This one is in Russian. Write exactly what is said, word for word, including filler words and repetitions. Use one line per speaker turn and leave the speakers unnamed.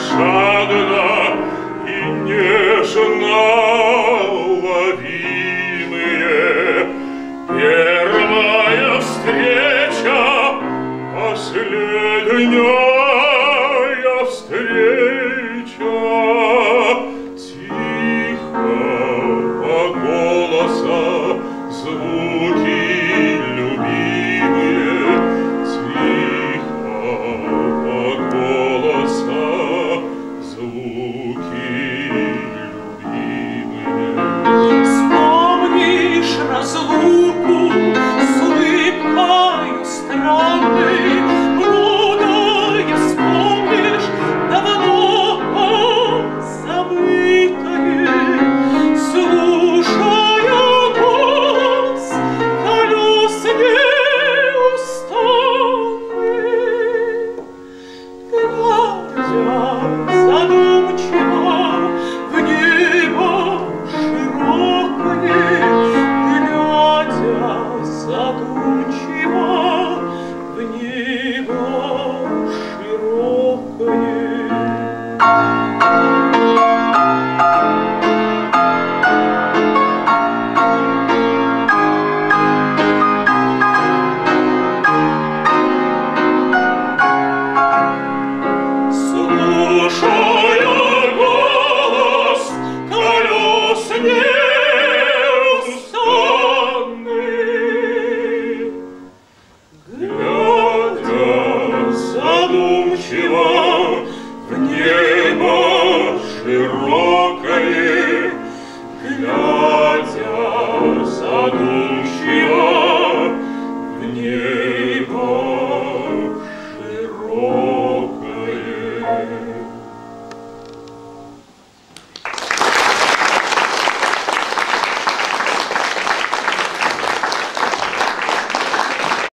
жадно и нежно ловимые. Первая встреча, последняя встреча. Тихого голоса звуки любимые, тихого голоса звуки любимые.
Вспомнишь разлуку с улыбкою странной, многое вспомнишь давно забытое, слушая голос колес неустанных, глядя задумчиво в небо широкое, глядя задумчиво в небо широкое. Слушая голос колес неустанных, глядя задумчиво в небо широкое, глядя задумчиво в небо широкое.